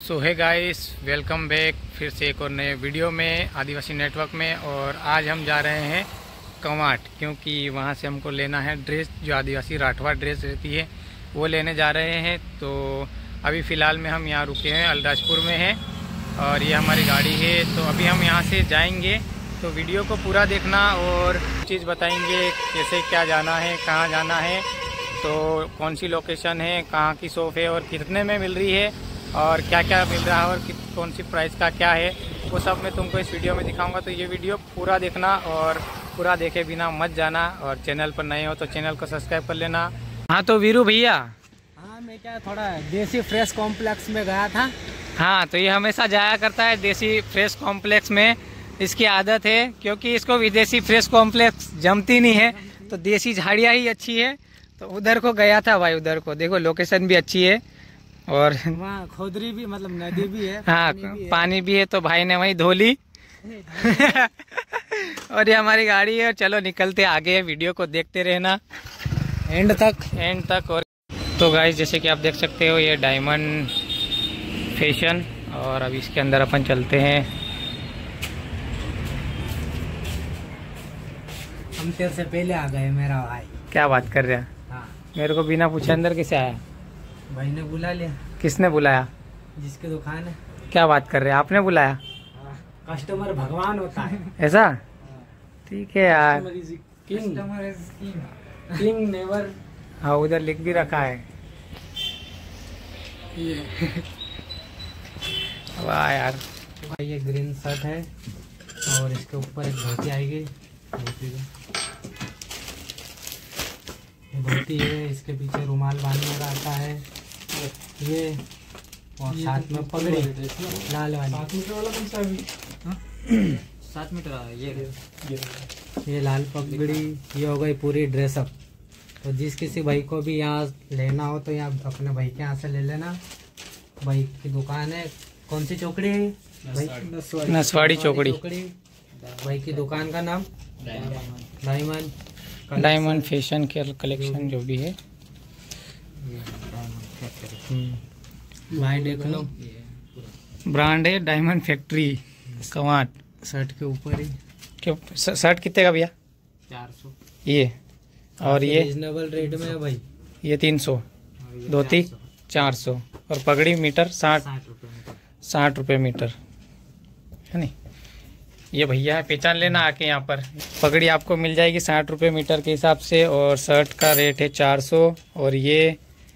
सो है guys, welcome back फिर से एक और नए वीडियो में आदिवासी नेटवर्क में। और आज हम जा रहे हैं कवाट, क्योंकि वहाँ से हमको लेना है ड्रेस, जो आदिवासी राठवा ड्रेस रहती है वो लेने जा रहे हैं। तो अभी फ़िलहाल में हम यहाँ रुके हैं, अलीराजपुर में हैं और ये हमारी गाड़ी है। तो अभी हम यहाँ से जाएंगे, तो वीडियो को पूरा देखना और चीज़ बताएंगे कैसे क्या जाना है, कहाँ जाना है, तो कौन सी लोकेशन है, कहाँ की शॉप है और कितने में मिल रही है और क्या क्या मिल रहा है और कौन सी प्राइस का क्या है, वो सब मैं तुमको इस वीडियो में दिखाऊंगा। तो ये वीडियो पूरा देखना और पूरा देखे बिना मत जाना। और चैनल पर नए हो तो चैनल को सब्सक्राइब कर लेना। हाँ तो वीरू भैया, हाँ मैं क्या थोड़ा देसी फ्रेश कॉम्प्लेक्स में गया था। हाँ तो ये हमेशा जाया करता है देसी फ्रेश कॉम्प्लेक्स में, इसकी आदत है, क्योंकि इसको विदेशी फ्रेश कॉम्प्लेक्स जमती नहीं है, तो देसी झाड़ियाँ ही अच्छी है। तो उधर को गया था भाई, उधर को देखो लोकेशन भी अच्छी है और वहाँ खोदरी भी मतलब नदी भी है, हाँ पानी भी है, तो भाई ने वहीं धो ली और ये हमारी गाड़ी है। चलो निकलते आगे, वीडियो को देखते रहना एंड तक। और तो गाइस जैसे कि आप देख सकते हो ये डायमंड फैशन, और अब इसके अंदर अपन चलते हैं। हम तेरे से पहले आ गए मेरा भाई। क्या बात कर रहा है? हाँ मेरे को बिना पूछे अंदर कैसे आया? भाई ने बुला लिया। किसने बुलाया? जिसकी दुकान है। क्या बात कर रहे हैं, आपने बुलाया? कस्टमर भगवान होता है। ऐसा? ठीक है यार, किंग नेवर। हाँ उधर लिख भी रखा है। वाह यार, भाई ये ग्रीन शर्ट है और इसके ऊपर एक धोती आएगी। धोती है, इसके पीछे रुमाल बांधने का आता है ये, और साथ में पगड़ी लाल वाली 7 मीटर ये लाल पगड़ी। ये हो गई पूरी ड्रेसअप। तो जिस किसी भाई को भी यहाँ लेना हो तो यहाँ अपने भाई के यहाँ से ले लेना। भाई की दुकान है, कौन सी चौकड़ी है भाई? नसवाड़ी चौकड़ी। भाई की दुकान का नाम डायमंड फैशन के कलेक्शन जो भी है। भाई देख लो, ब्रांड है डायमंड फैक्ट्री कवाट। शर्ट के ऊपर ही क्यों शर्ट कितने का भैया? 400 ये, और ये रीजनेबल रेट में है भाई। ये 300, धोती 400 और पगड़ी मीटर 60 रुपये मीटर है नहीं। ये भैया है, पहचान लेना आके यहाँ पर। पगड़ी आपको मिल जाएगी 60 रुपये मीटर के हिसाब से, और शर्ट का रेट है 400, और ये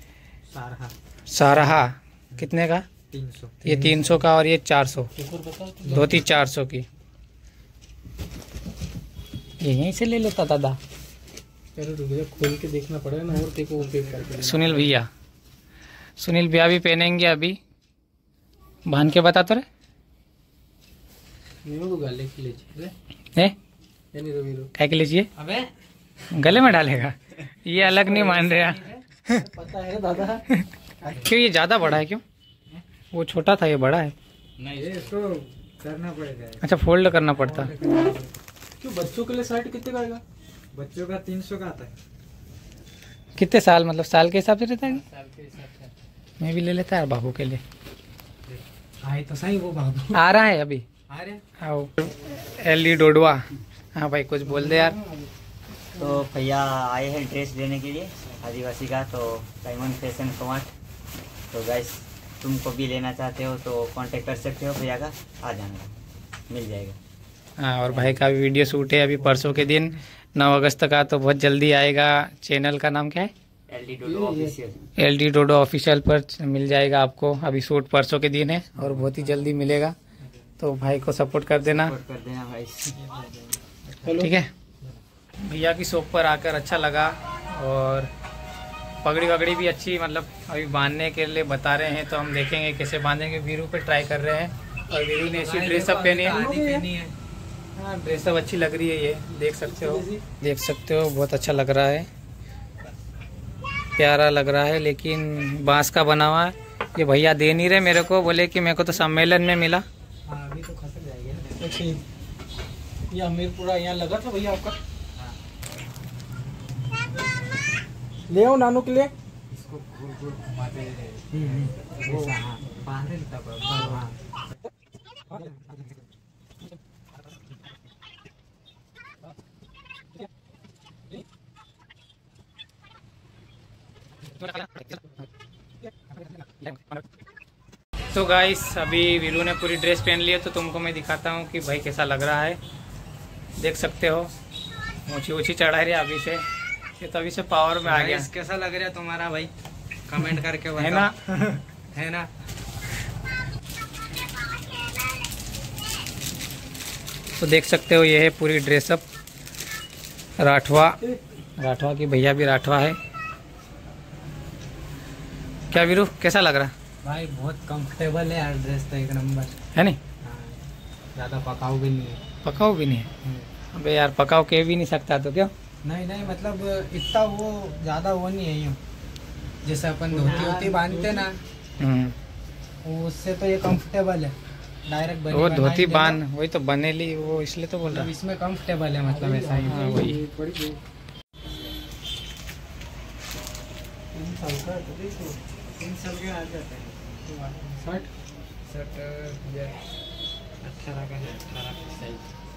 सारहा कितने का? 300। ये 300 का, और ये 400, धोती 400 की। ये यहीं से ले लेता दादा। खोल के देखना पड़ेगा ना, और देखो वो पैक करके। सुनील भैया भी पहनेंगे अभी, बांध के बता तो रे। गले के लीजिए क्या के लीजिए? अबे गले में डालेगा? ये अलग नहीं मान रहा। पता है दादा। क्यों ये ज्यादा बड़ा है? क्यों वो छोटा था, ये बड़ा है? नहीं इसको करना पड़ेगा। अच्छा फोल्ड करना पड़ता। क्यों बच्चों के लिए शर्ट कितने का आएगा? बच्चों का 300 का आता है। कितने साल, मतलब साल के हिसाब से रहता है? साल के हिसाब से मैं भी ले लेता है बाबू के लिए। आए तो सही वो बाबू आ रहा है अभी। आ रहे आओ एली डोडवा। हाँ भाई कुछ बोल दे यार। तो भैया आए हैं ड्रेस लेने के लिए आदिवासी का, तो डायमंड फैशन कवाट। तो गाइस तुमको भी लेना चाहते हो तो कांटेक्ट कर सकते हो भैया का, आ जाना, मिल जाएगा। हाँ और भाई का भी वीडियो शूट है अभी परसों के दिन 9 अगस्त का, तो बहुत जल्दी आएगा। चैनल का नाम क्या है? LD डोडो ऑफिशियल पर मिल जाएगा आपको। अभी शूट परसों के दिन है और बहुत ही जल्दी मिलेगा, तो भाई को सपोर्ट कर देना भाई। ठीक है। भैया की शॉप पर आकर अच्छा लगा, और पगड़ी वगड़ी भी अच्छी, मतलब अभी बांधने के लिए बता रहे हैं, तो हम देखेंगे कैसे बांधेंगे। वीरू पे ट्राई कर रहे हैं, और वीरू ने ऐसी ड्रेसअप पहनी है। हाँ ड्रेसअप अच्छी लग रही है, ये देख सकते हो बहुत अच्छा लग रहा है, प्यारा लग रहा है, लेकिन बांस का बना हुआ है। ये भैया दे नहीं रहे मेरे को, बोले कि मेरे को तो सम्मेलन में मिला। अभी तो खसक जाएगा। ये हमीरपुरा यहाँ लगा था भैया आपका। ले आओ नानू के लिए। इसको गोल गोल घुमाते वो हाँ बांधे तब हाँ तो गाइस अभी वीरू ने पूरी ड्रेस पहन ली है, तो तुमको मैं दिखाता हूँ कि भाई कैसा लग रहा है। देख सकते हो ऊंची ऊंची चढ़ाई रही अभी से, ये तो अभी से पावर में आ गया। कैसा लग रहा है तुम्हारा भाई, कमेंट करके बताओ। है ना है ना। तो देख सकते हो ये है पूरी ड्रेसअप राठवा की, भैया भी राठवा है। क्या वीरू कैसा लग रहा भाई बहुत कंफर्टेबल है यार, ड्रेस तो एक नंबर है नहीं? ज़्यादा पकाऊ भी नहीं है। पकाऊ भी नहीं है? अबे यार पकाऊ के भी नहीं सकता तो क्या? नहीं नहीं मतलब इतना वो ज़्यादा वो नहीं है यूँ, जैसे अपन धोती होती बांधते ना उससे तो ये कंफर्टेबल है डायरेक्ट। वो धोती बांध वही तो बनेली वो, इसलिए तो बोल रहा हूँ इसमें कंफर्टेबल है मतलब ऐसा ही। हाँ वही। शर्ट 18 का है, 18 का साइज।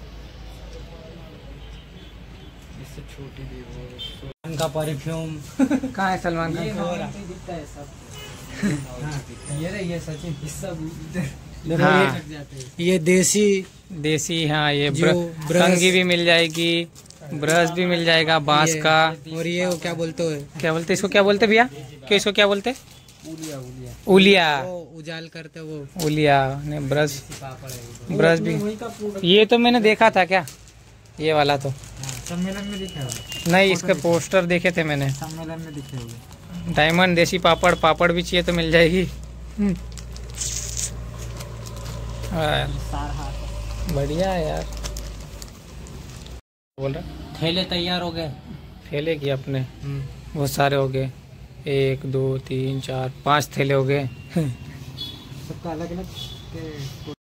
इससे छोटी भी वो सलमान का परफ्यूम। कहाँ है सलमान खान? दिखता है सब। हाँ, ये सचिन सब हाँ। ये देसी हाँ ये जो कंघी भी मिल जाएगी, ब्रश भी मिल जाएगा बांस का। और ये वो क्या बोलते हो, क्या बोलते इसको, क्या बोलते भैया? क्या इसको क्या बोलते? उलिया उलिया। वो उजाल करते वो उलिया ने ब्रश पापड़ है। ब्रश भी। ये तो मैंने देखा था क्या, ये वाला तो सम्मेलन में दिखे होंगे। नहीं, इसके पोस्टर देखे थे मैंने। सम्मेलन में दिखे होंगे। डायमंड देसी पापड़ भी चाहिए तो मिल जाएगी। बढ़िया है यार। बोल रहा थैले तैयार हो गए। थैले की अपने बहुत सारे हो गए, 1 2 3 4 5 थैले हो गए। सबका अलग अलग